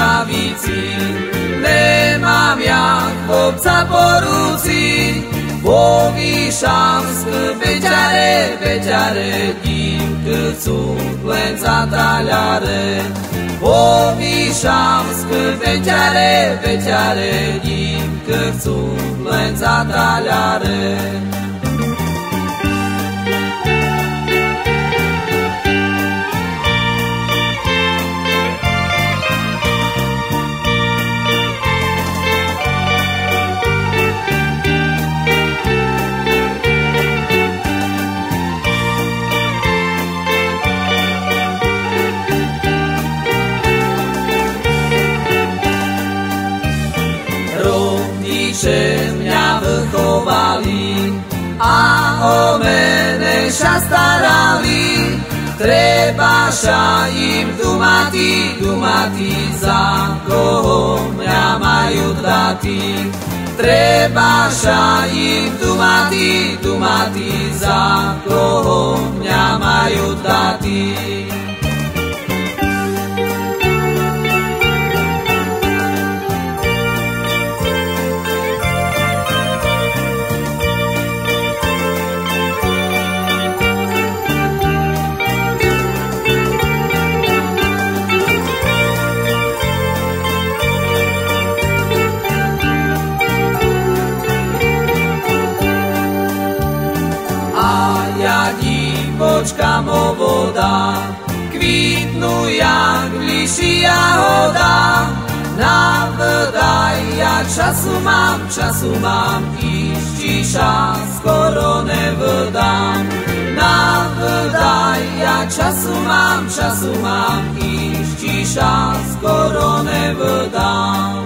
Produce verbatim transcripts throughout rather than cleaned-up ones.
lavici. Nemám jak chłopca po ruci, povýšam z beťare, beťare, dívky chcú len za taľare. Povýšam z beťare, beťare, dívky chcú len za taľare. Rodiče mňa vychovali a o mene ša starali. Treba ša im dumati, dumati, za koho mňa majú dati. Treba ša im dumati, dumati, za koho mňa majú dati. Divočka movoda, kvitnú jak v liši jahoda. Navedaj, ja času mám, času mám, ištíša skoro nevedám. Navedaj, ja času mám, času mám, ištíša skoro nevedám.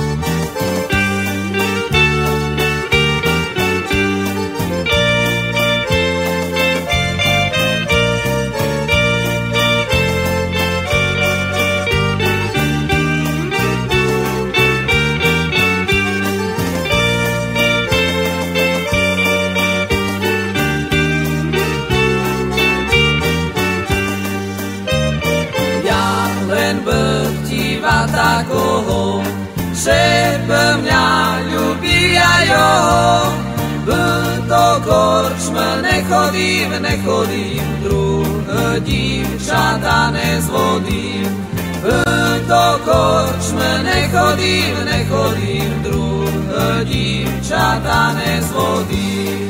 Takoho, že by mňa ľubí aj jeho. V to korčme nechodím, nechodím, druhé divčata nezvodím. V to korčme nechodím, nechodím, druhé divčata nezvodím.